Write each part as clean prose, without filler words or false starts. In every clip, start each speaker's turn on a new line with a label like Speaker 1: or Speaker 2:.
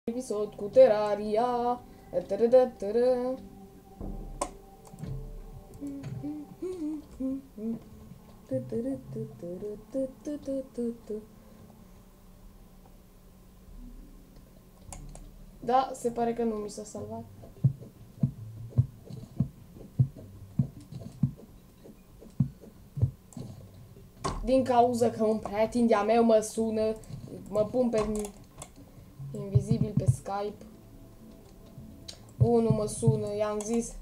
Speaker 1: Episod cu Terraria. Da, se pare că nu mi s-a salvat. Din cauza că un prieten de-a meu mă sună, mă pun pe invizibil pe Skype. Unul mă sună, i-am zis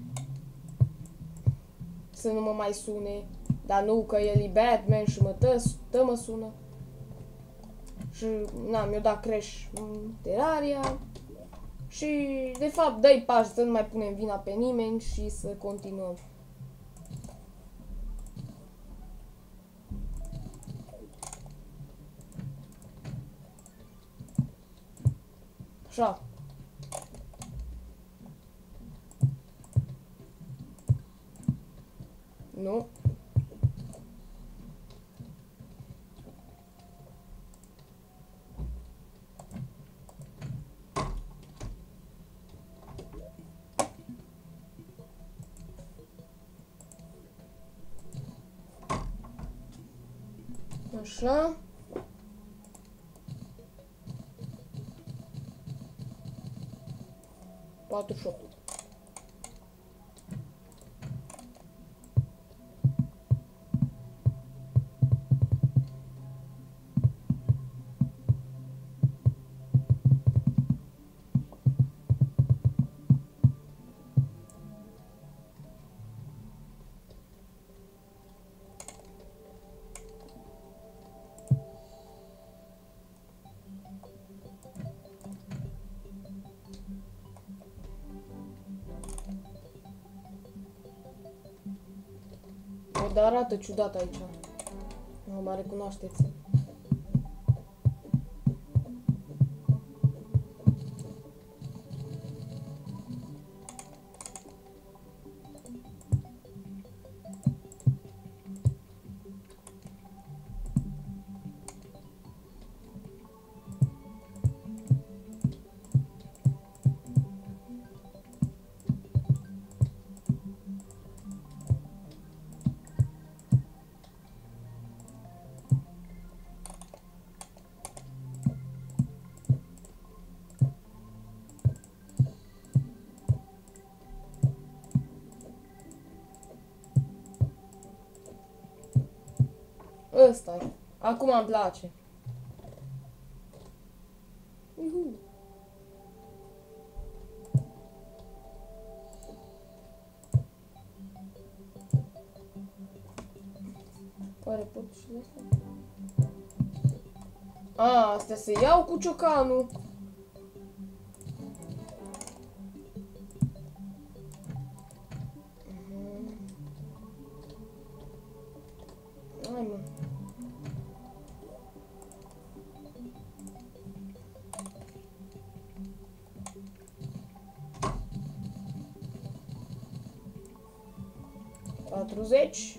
Speaker 1: să nu mă mai sune, dar nu, că el e Batman și mă sună. Și mi-o dat crash în Terraria. Și de fapt dă-i pași să nu mai punem vina pe nimeni și să continuăm. Așa. Nu. Așa. Patru șopuri. Dar arată ciudat aici. Nu mă recunoașteți. Ăsta-i. Acum îmi place. Uhu. Oare pot și de asta? A, astea se iau cu ciocanul. Hai, mă. Patruzeci.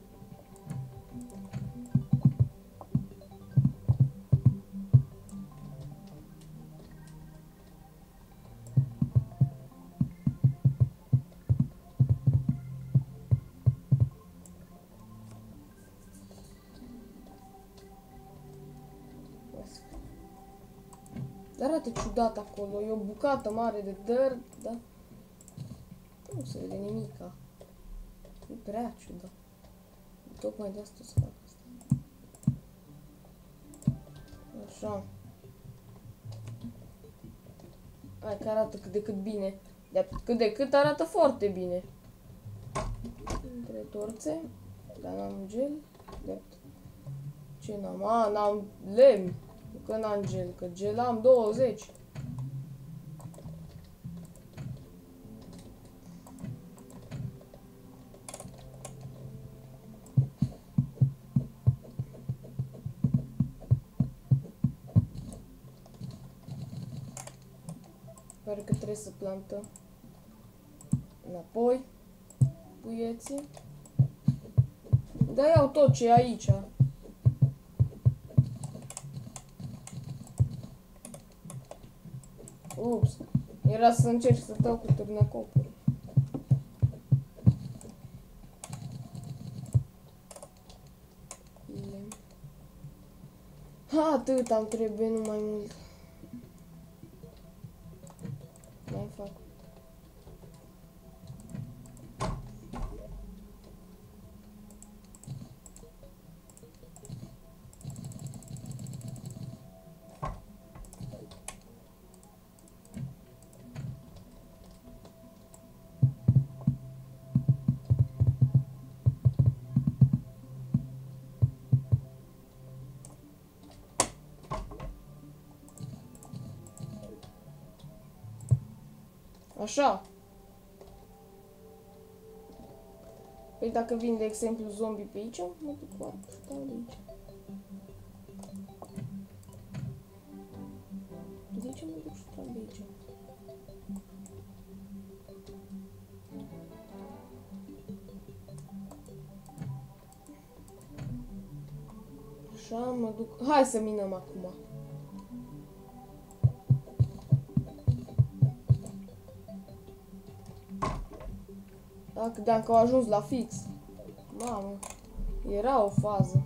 Speaker 1: Arată ciudat acolo, e o bucată mare de dăr, da? Nu se vede nimica. E prea ciudat. Tocmai de asta să fac asta. Așa. Hai că arată cât de cât bine. Cât de cât arată foarte bine. Între torțe. Dar n-am gel. Drept. Ce n-am? A, n-am lemn. Că n-am gel, că gel am 20. Pare că trebuie să plantăm înapoi puieții. Da, iau tot ce e aici. Ups. Era să încerc să dau cu târnăcopul. Ha, atât am trebuie, nu mai mult. Mai fac. Așa. Păi dacă vin, de exemplu, zombie pe aici, mă duc cu arcul și stau de aici. De ce mă duc și stau de aici? Așa, mă duc... Hai să minăm acum. Da, credeam că au ajuns la fix. Mamă, era o fază.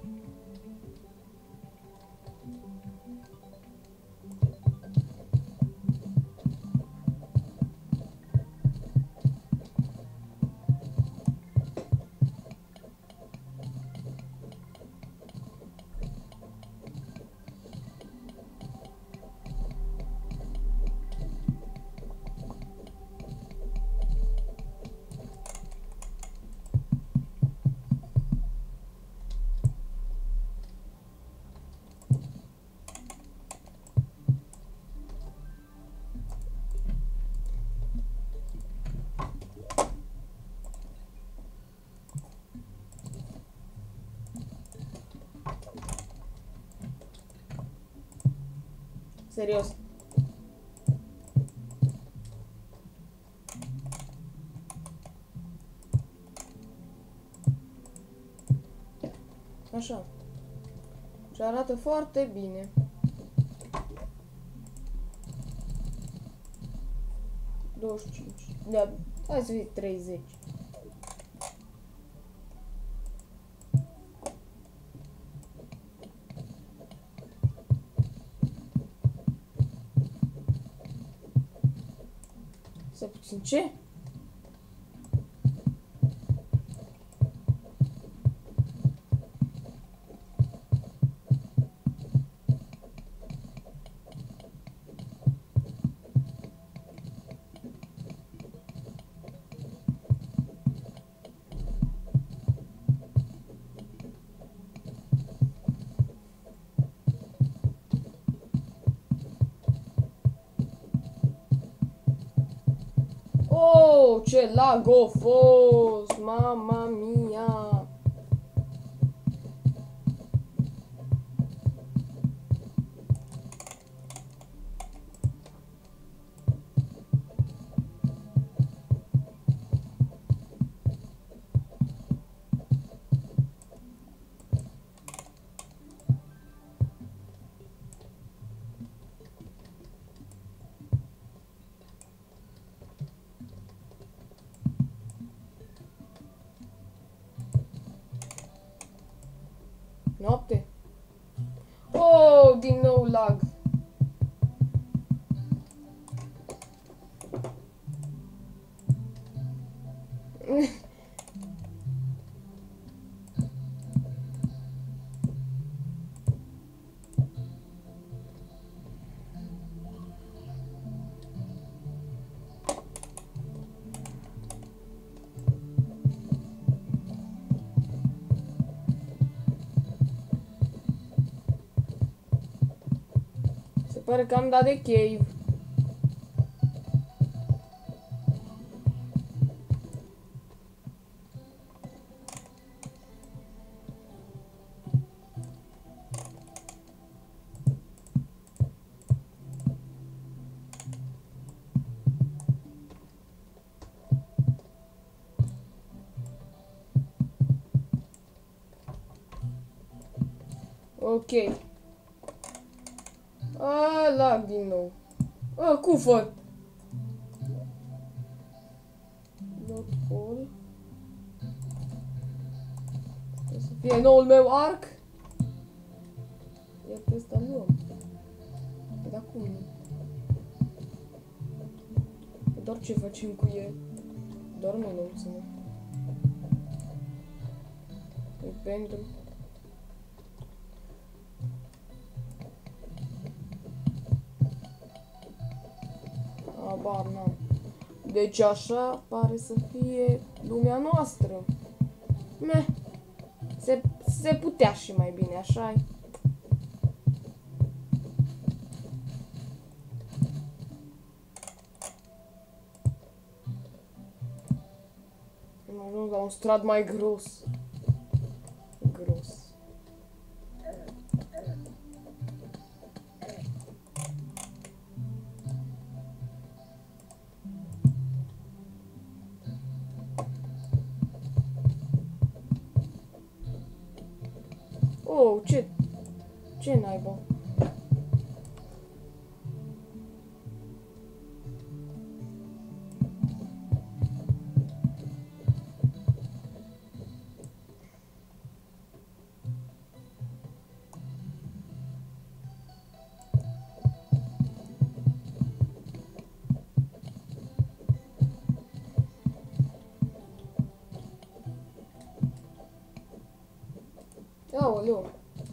Speaker 1: Serios. Așa. Și arată foarte bine. Da, hai să fie 30. Să puțin ce? Oh, ce lag a fost! Mama mia! Noapte? Oh, din nou lag. Se pare că am dat de cave. Ok. Lag din nou. Cufăr! Not all. O să fie noul meu arc. Iar pe ăsta nu am. Dar cum nu? Doar ce facem cu el? Doar nu să nu. E pentru... Abar n-am. Deci așa pare să fie lumea noastră. Meh. Se putea și mai bine, așa-i. Am ajuns la un strat mai gros. Gros. Oh, ce naiba? Aoleu.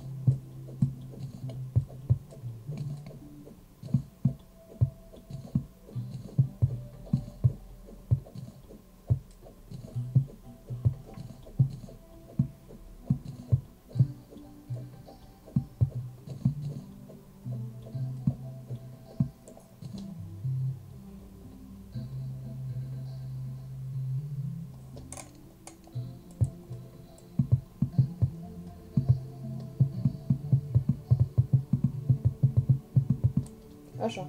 Speaker 1: Așa.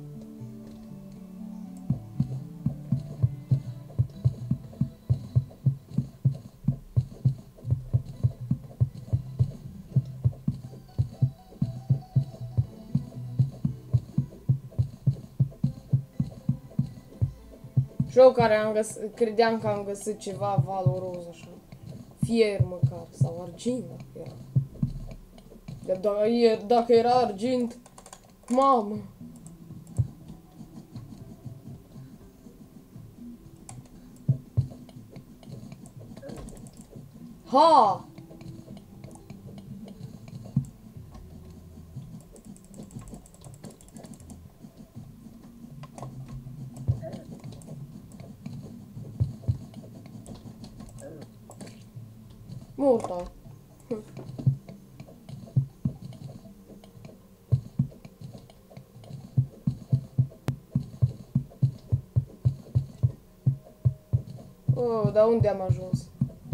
Speaker 1: Și eu care credeam că am găsit ceva valoros așa. Fier măcar, sau argint era. Dacă era argint, mamă. Ha! Morta. Oh, dar unde am ajuns?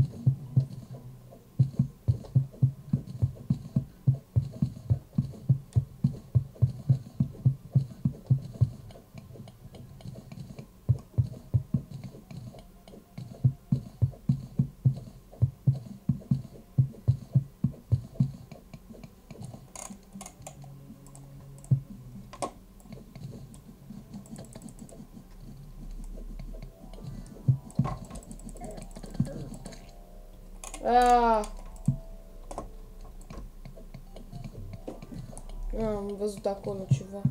Speaker 1: Am văzut acolo ceva.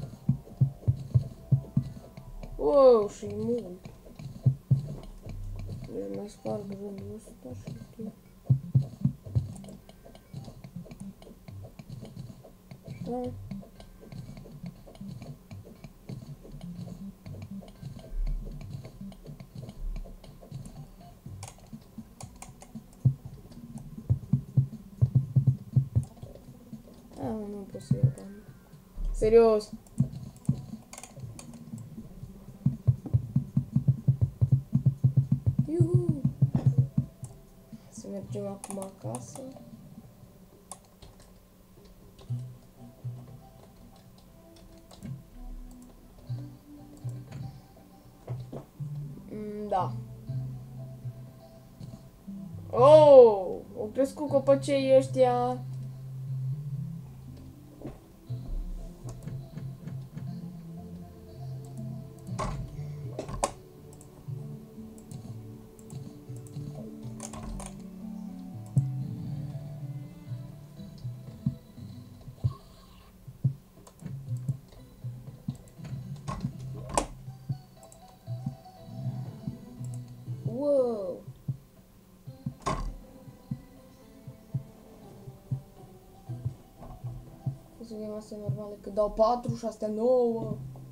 Speaker 1: Wow, și mult. Deci mai sparg rândul ăsta și ok. Așa. Nu pot să iau bani. Serios. Iuhu. Să mergem acum acasă. Da. Oh! Au crescut copăcei ăștia. Wow! Să vedem astea normale, că dau 4 și astea 9.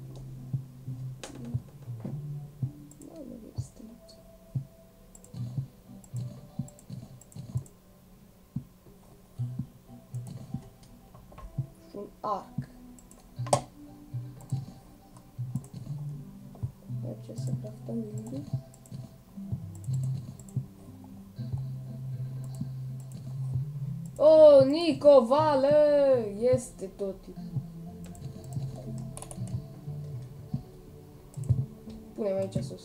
Speaker 1: Și un arc. Merge să craftăm limbul. Oh, Nico, Vale! Este toti. Punem aici sus.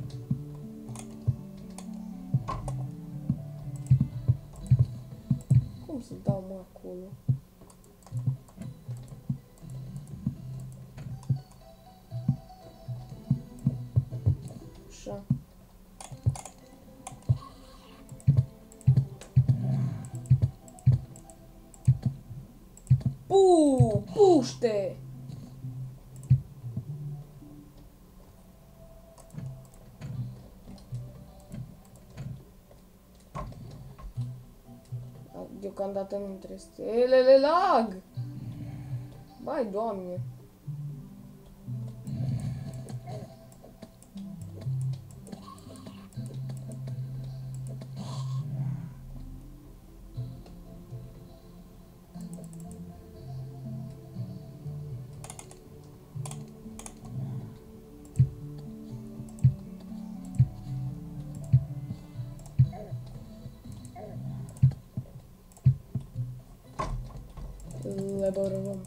Speaker 1: Cum să dau mă acolo? Așa. Puște! Deocamdată nu trebuie să... Elele lag! Bai, Doamne! Leborăm.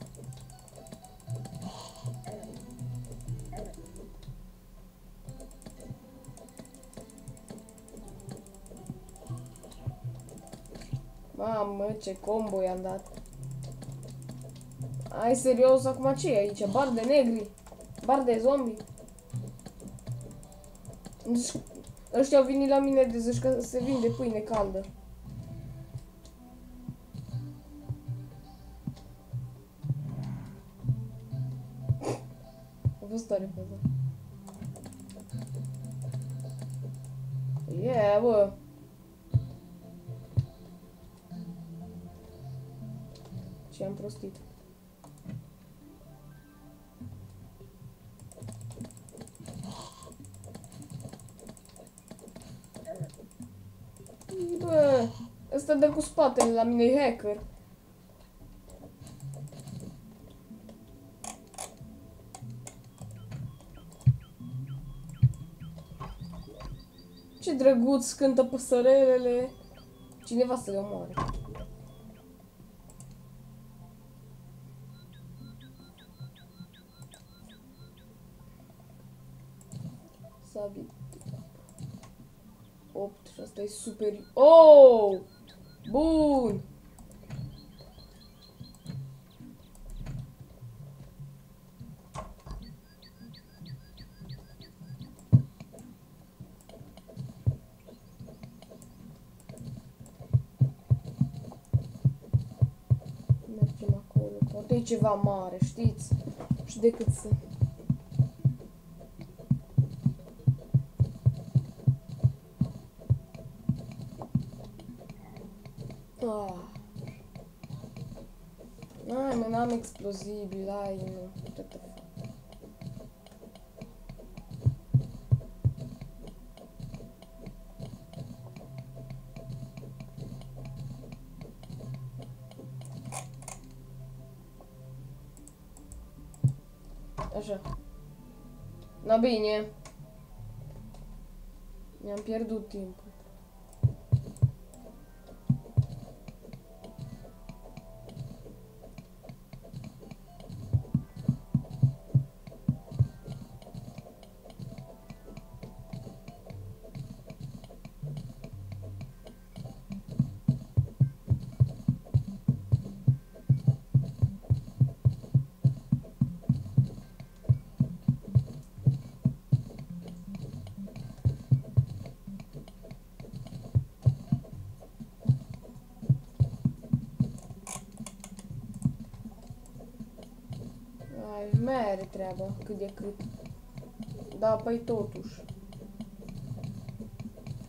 Speaker 1: Mamă, ce combo i-am dat. Ai serios, acum ce e aici? Bar de negri? Bar de zombi? Ăștia au venit la mine de zici că se vinde pâine caldă. A fost tare faza. Yeah, bă! Ce am prostit. Bă, ăsta dă cu spatele la mine, e hacker. Ce drăguț cântă păsărelele. Cineva să le omoare. Sabi. 8 și asta e super... Oh! Bun! Mergem acolo. Poate e ceva mare, știți? Și decât să... Ah. Ai, mă, n-am explozibil, ai, nu. What the fuck? Așa. Na bine. Mi-am pierdut timpul. Ai, mere treaba, cât de cât. Da, păi totuși.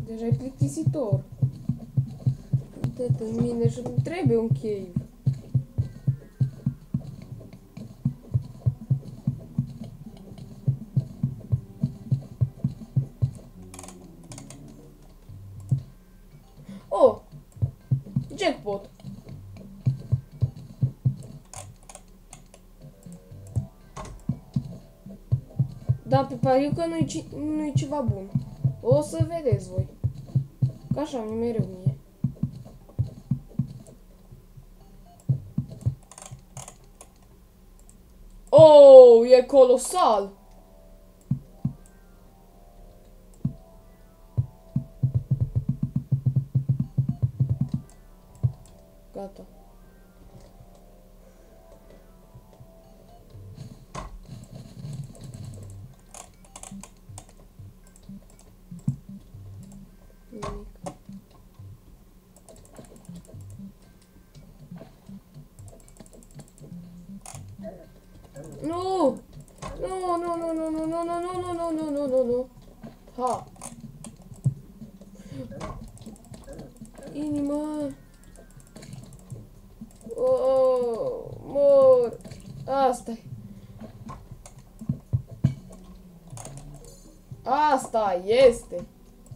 Speaker 1: Deja e plictisitor. Uite-te în mine și îmi trebuie un cave. Oh! Jackpot! Da, pe pariu că nu-i ceva bun. O să vedeți voi. Că așa mi mereu mie. Oh, e colosal! Gata. Nimic. Nu! Nu, nu, nu, nu, nu, nu, nu, nu, nu, nu, nu, nu, nu. Ha! Inimă! Oh, mor! Asta-i. Asta este!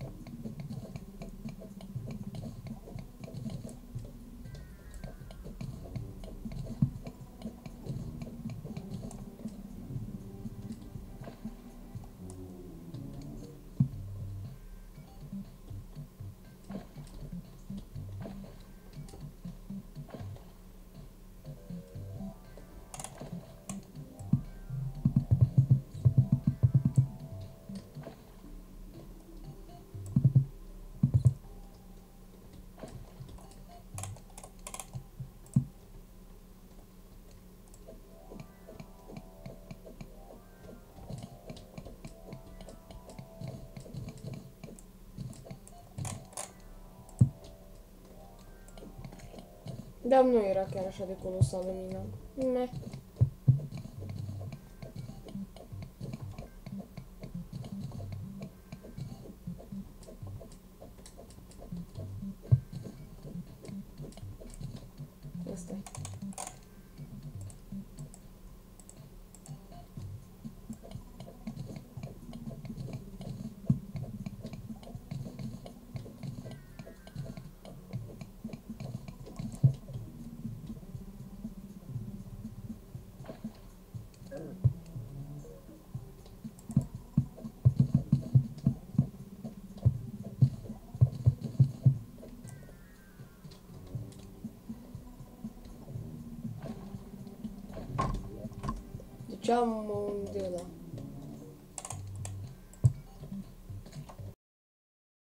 Speaker 1: Dar nu era chiar așa de colosală mina. Meh. Asta-i. Deci am un de ăla.